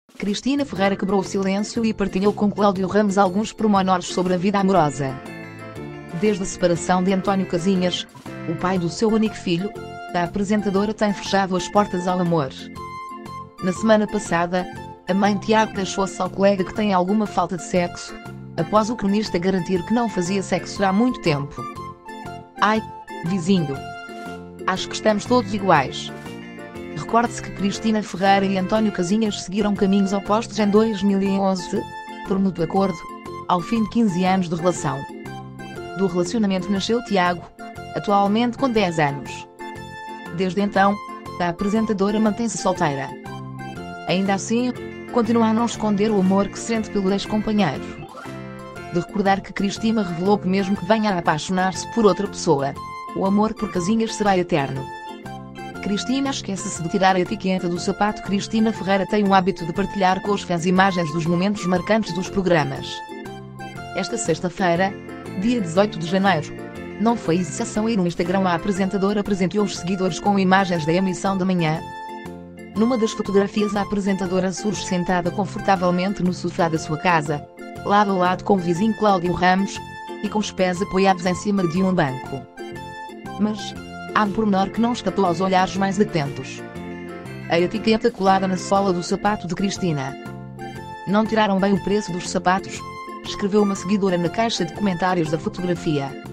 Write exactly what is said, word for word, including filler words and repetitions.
Cristina Ferreira quebrou o silêncio e partilhou com Cláudio Ramos alguns pormenores sobre a vida amorosa. Desde a separação de António Casinhas, o pai do seu único filho, a apresentadora tem fechado as portas ao amor. Na semana passada, a mãe Tiago queixou-se ao colega que tem alguma falta de sexo, após o cronista garantir que não fazia sexo há muito tempo. Ai, vizinho. Acho que estamos todos iguais. Recorde-se que Cristina Ferreira e António Casinhas seguiram caminhos opostos em dois mil e onze, por mútuo acordo, ao fim de quinze anos de relação. Do relacionamento nasceu Tiago, atualmente com dez anos. Desde então, a apresentadora mantém-se solteira. Ainda assim, continua a não esconder o amor que sente pelo ex-companheiro. De recordar que Cristina revelou que mesmo que venha a apaixonar-se por outra pessoa, o amor por Casinhas será eterno. Cristina esquece-se de tirar a etiqueta do sapato. Cristina Ferreira tem o hábito de partilhar com os fãs imagens dos momentos marcantes dos programas. Esta sexta-feira, dia dezoito de janeiro, não foi exceção e no Instagram a apresentadora presenteou os seguidores com imagens da emissão da manhã. Numa das fotografias a apresentadora surge sentada confortavelmente no sofá da sua casa, lado a lado com o vizinho Cláudio Ramos, e com os pés apoiados em cima de um banco. Mas há um pormenor que não escapou aos olhares mais atentos. A etiqueta colada na sola do sapato de Cristina. Não tiraram bem o preço dos sapatos, escreveu uma seguidora na caixa de comentários da fotografia.